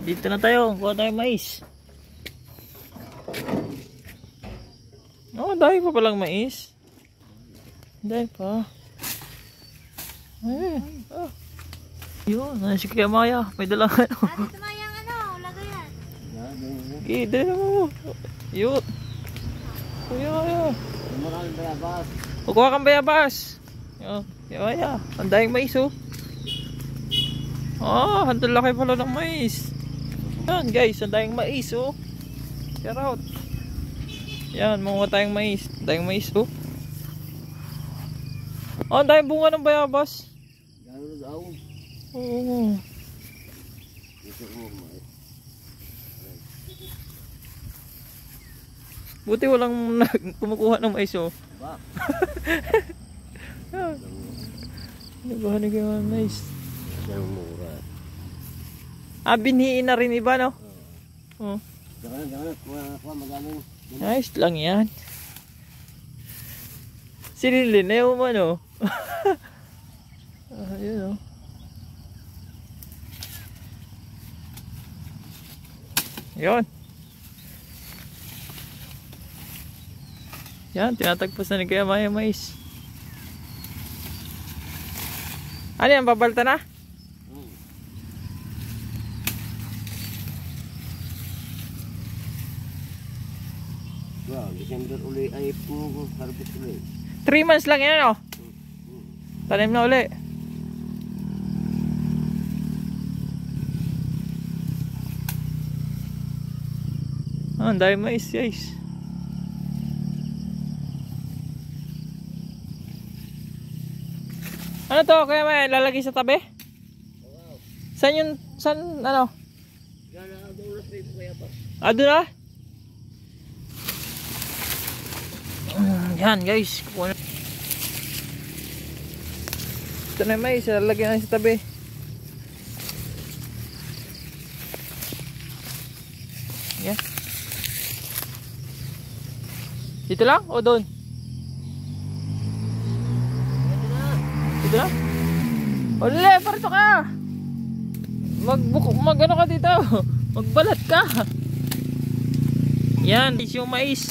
Dito na tayo. Kuha tayo mais. Oh, dahil pa palang mais. Dahil pa. Oh. Yun, nasi kaya Maya. May dalang ano. Dito Maya ang ano, lagayan. Okay, dahil mo. Yun. Kuya. Maraming bayabas. Kukuha kang bayabas. Maya. Ang dahing mais oh. Oh, ang laki pala ng mais. Yan guys, ang dahing mais oh. Shout out. Yan, mga tayong mais. Dahing mais oh. Oh, ang dahing bunga ng bayabas. Gano'n daw. Oo. Buti walang kumukuha ng mais oh. Ba? Nagbahanig yung mais. Ang mura. Binhiin na rin iba no? Oo. Jangan, kuha magaling. Nice lang yan. Sinilin na yung ano. Yun oh. Yun. Yan, tinatagpos na ni Kuya Maya mais. Ano yan, babalta na? Wow, December uli ay harvest uli. 3 months lang yan oh. Tanim na uli. Ang dahil mais guys. Ano to? Kaya may lalagay sa tabi? Saan yun? Saan ano? Doon na? Yan guys. Ito na yung mais. Lalagay na sa tabi. Yan. Dito lang o doon? Dito lang? Ole, parito ka! Mag-ano ka dito? Magbalat ka! Yan, is yung mais.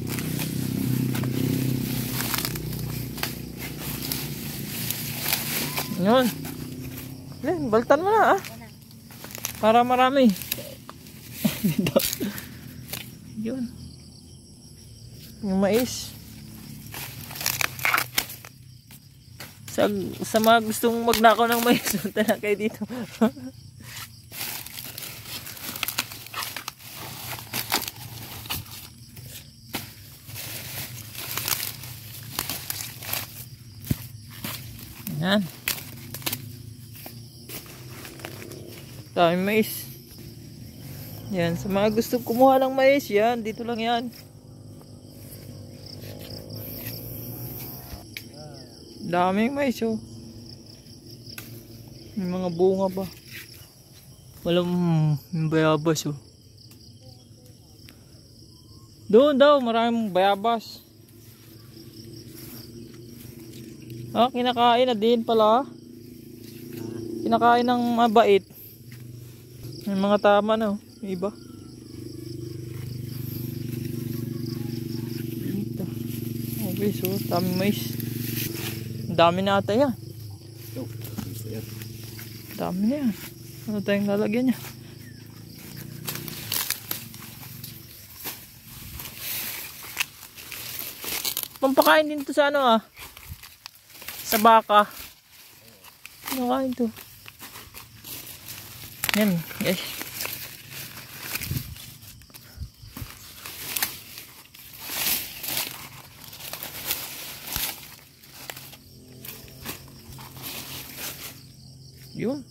Yun. Yan, baltan mo na ah. Para marami. Dito. Yun. Yung mais. Sa mga gustong magnakaw ng mais, punta na kayo dito. Yan. Daming mais. Yan, sa mga gustong kumuha ng mais, yan, dito lang yan. Daming mais oh. May mga bunga pa. Walang bayabas oh. Doon daw, maraming bayabas. Kinakain na din pala. Kinakain ng mabait. May mga tama na oh. May iba. Dito. Okay, so daming mais. Dami na ata yan. Dami na yan. Ano tayong lalagyan niya? Pampakain din to sa ano ah. Sa baka. Pampakain to. Yan guys. Yun.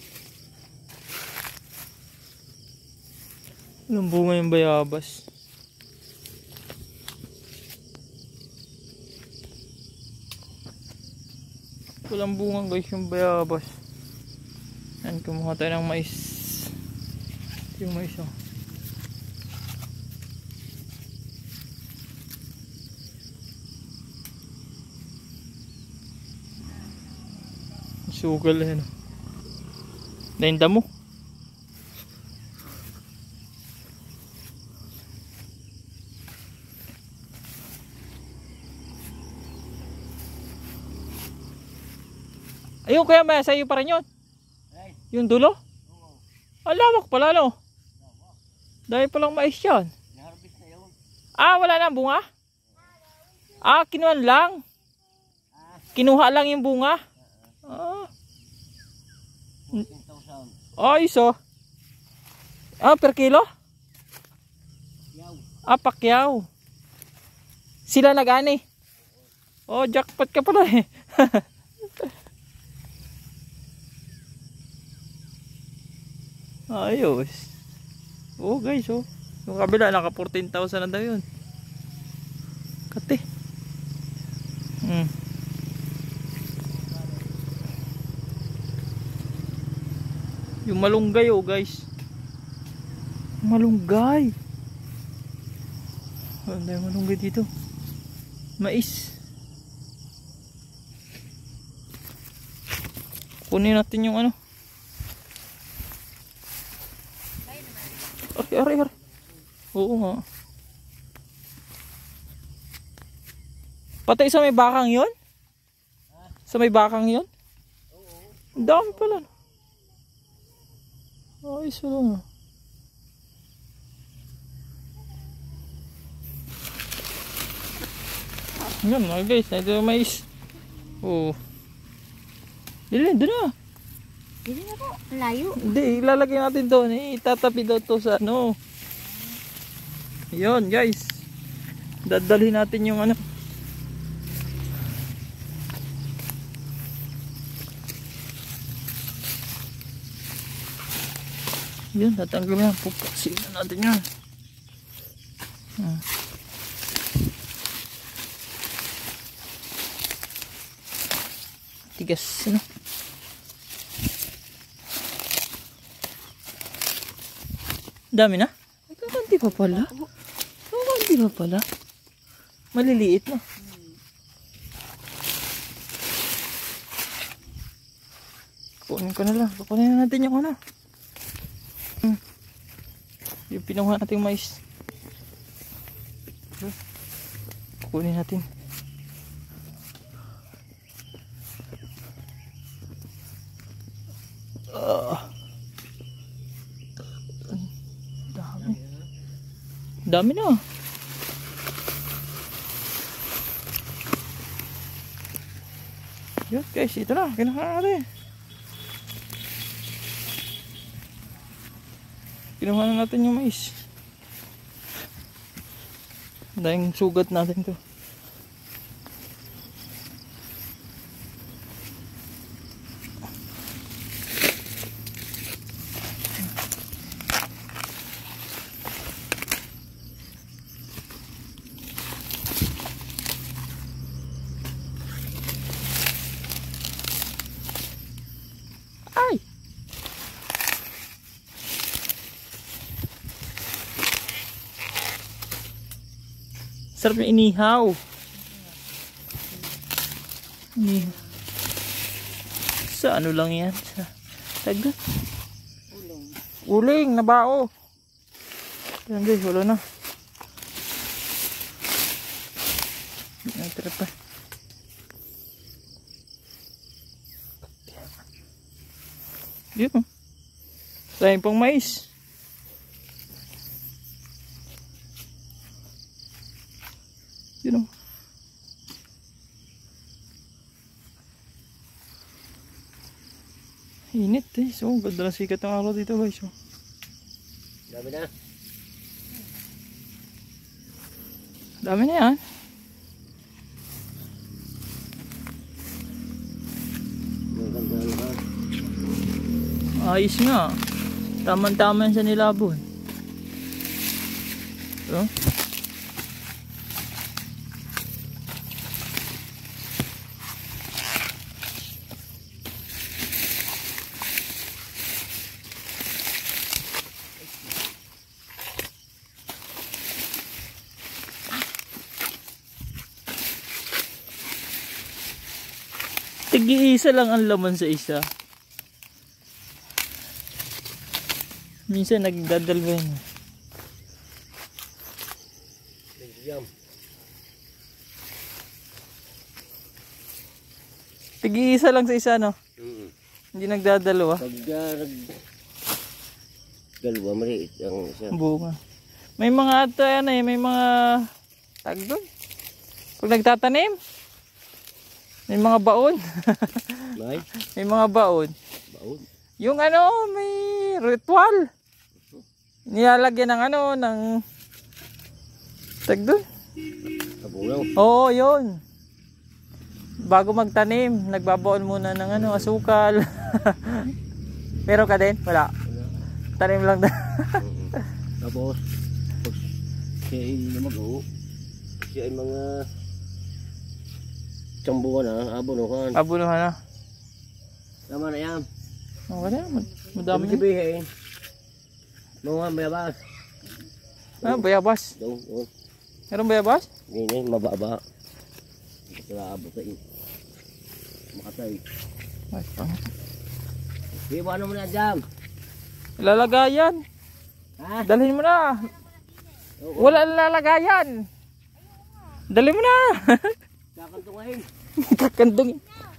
Anong bunga yung bayabas? Walang bunga guys yung bayabas. Yan, kumuha tayo ng mais. Yung mais oh. Sugal yan. Dahin damo. Ayun, kaya may sa'yo pa rin yun. Yung dulo? Alawak pala, no? Dahil palang mais yan. Na-harvest na yun. Ah, wala na bunga? Ah, kinuha lang. Kinuha lang yung bunga. Ah. 14,000. Ayos oh. Ah, per kilo? Yaw. Ah, pakyaw. Sila nag-ani. Oh, jackpot ka pala eh. Ayos. Oh guys, oh. Yung kabila, naka 14,000 na daw yun. Kati. Yung malunggay, oh guys. Malunggay. Ano yung malunggay dito? Mais. Kunin natin yung ano. Ari. Oo nga. Patay sa may bakang yun? Sa may bakang yun? Ang dami pala. Ay, sila. Yan mga guys, ito yung mais. Oo. Dili, doon na. Hindi na po. Layo. Hindi, ilalagay natin doon. Itatapi daw to sa ano. Yun guys. Dadalhin natin yung ano. Yun, tatanggalin yan. Pupuksin na natin yan. Tigas, ano? Dami na? Kakanti pa pala. Kakanti pa pala. Maliliit na. Kunin ko na lang. Kunin na natin yung ano. Yung pinuha natin mais. Kunin natin. Dami na. Yun guys, ito na. Kinuha natin. Kinuha na natin yung mais. Dahil sugat natin to. Ay! Sarap yung inihaw. Sa ano lang yan? Sa tagat. Uling na bao. Yan guys, wala na. Natira pa. Yun. Sayang pang mais. Yun o. Init eh. So, ganda na sikat ng araw dito guys. So. Dami na. Dami na yan. Maganda na. Ayos nga. Taman-taman sa nilabon. So. Tig-iisa lang ang laman sa isa. Minsan nagdadalwa yun. Medium. Tig-iisa lang sa isa, no? Hindi nagdadalawa. Pagka dalawa, maliit ang isa. Bunga. May mga ato yan eh, may mga tag doon. Pag nagtatanim, may mga baon. May? May mga baon. Baon? Yung ano, may ritual. Nilalagyan ng ano, ng tag doon. Kabulaw? Oo, yun. Bago magtanim, nagbabaon muna ng ano, asukal. Meron ka din? Wala. Tanim lang na. Tapos, pag siya ay namagaw, siya ay mga tsambuhan na, abonuhan. Abunuhan na. Tama na yan. Okay na, madami na. Sabihin, mga mayabas. Ah, bayabas. Doon. Meron bayabas? Hindi, mababa. Sila abot sa makatay. Ay, pangit. Di ba ano mo na dyan? Lalagayan. Ha? Dalhin mo na. Wala lalagayan. Dalhin mo na. Kakantungin. Kakandong.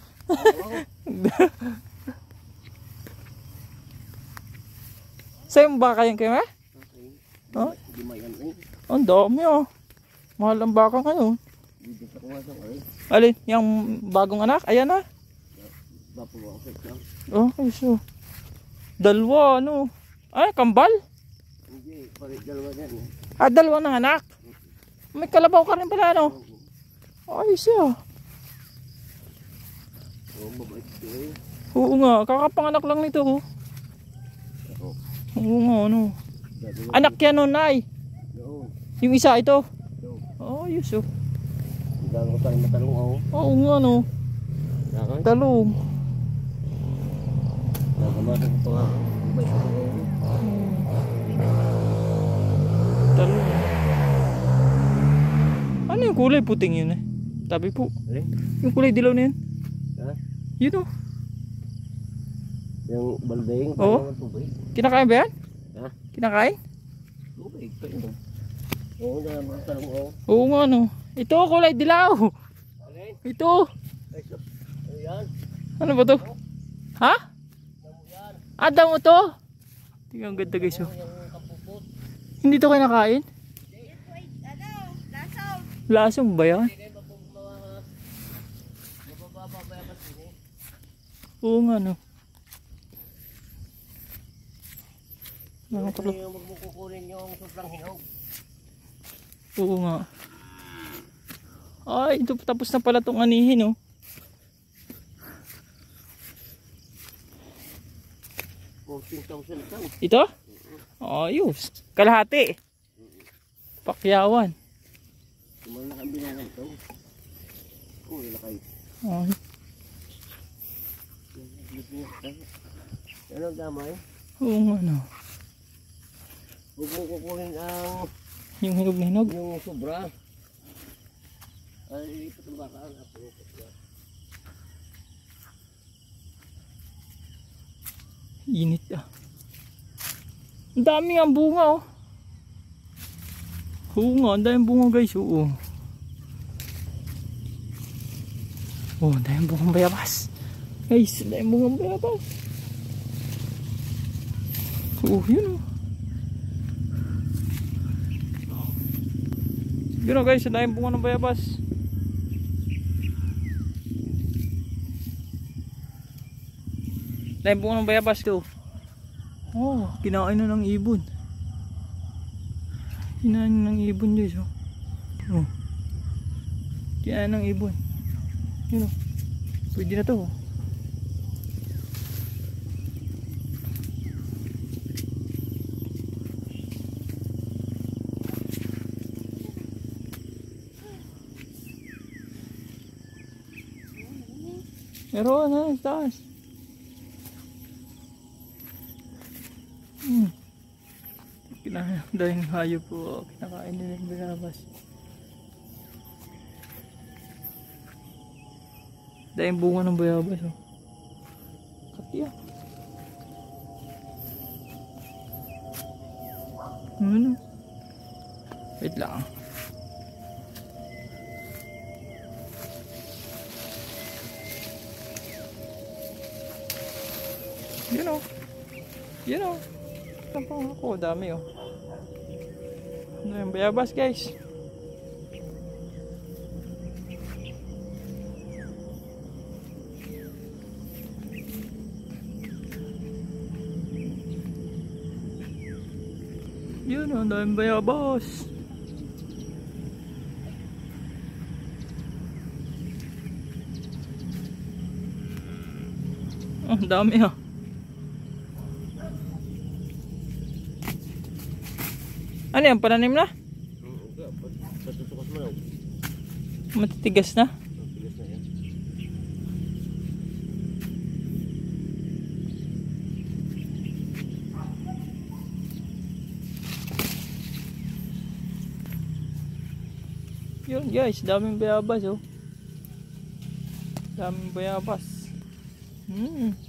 Sa'yo ba kayo kayo eh? Oh? Hindi mayan eh. Ang dami oh. Mahal ang baka ngayon. Dito sa kuwasang eh. Alin? Yung bagong anak? Ayan na. Bapo ako sa isang. Okay, so. Dalawa, ano? Ay, kambal? Hindi, palit dalawa yan eh. Ah, dalawa ng anak. May kalabaw ka rin pala, ano? Ay, siya. Oo, mabait ko eh. Oo nga, kakapanganak lang nito. Oh. Oo. Oo nga, ano? Anak yan, no, Nay? Oo. Yung isa, ito? Oo. Oh, ayos, oh. Hindi ko tayo matalong ako. Oo nga, no? Nakay? Talong. Nagamasan ko pa nga. Mabait ko ako. Talong. Ano yung kulay puting yun eh? Tabi po. Eh? Yung kulay dilaw na yun. Ha? Yun, oh. Yung balding. Oo. Parang tubig. Kinakain ba yan? Ha? Kinakain? Tubig. Pwede. Oo, na mga talong ako. Oo nga, no? Ito, kulay dilaw. Alin? Ito. Ay, sus. Ano yan? Ano ba to? Ha? Damo yan. Ah, damo to? Tingnan, ang ganda guys, oh. Yung kapupot. Hindi to kinakain? Lasaw. Lasong ba yan? Hindi kayo mabababa ba yan kasi eh? Oo nga, no? Hindi yung magmukukunin yung sobrang hinog. Oo nga. Ay, ito tapos na pala itong anihin, oh. $14,000 Ito? Ayos. Kalahati. Pakyawan. Kumain na kang binangan ito. Oo, ilakay. Ay. Yan ang damay. Oo nga, no? Huwag mo kukunin ang Yung hinog na hinog. yung sobra. Ay, ilipat ang bakaan. Init, ah. Ang dami ang bunga, oh. Oo nga, ang daming bunga guys, oo. Oh, ang daming bungang bayabas. Guys, ang daming bungang bayabas. Oo, yun, oh. Yun, oh, guys, ang daming bunga ng bayabas. Daming bunga ng bayabas ko. Oh, kinain na ng ibon. Kinain na ng ibon guys, oh. Oh. Kinain ng ibon. Yun, oh. Pwede na to, oh. Meron na, taas. Dahil hayop po, kinakain nila ng bayabas. Dahil bunga ng bayabas, oh. Katiya. Ano? Wait lang. Yun o. Yun o. Tampang ako, dami o. Ano yung bayabas guys? Yun o, daming bayabas. Oh, dami ah. Ano yan? Pananim na? Patutukas mo lang. Matitigas na? Tigas na yan. Yun guys, daming bayabas oh. Daming bayabas.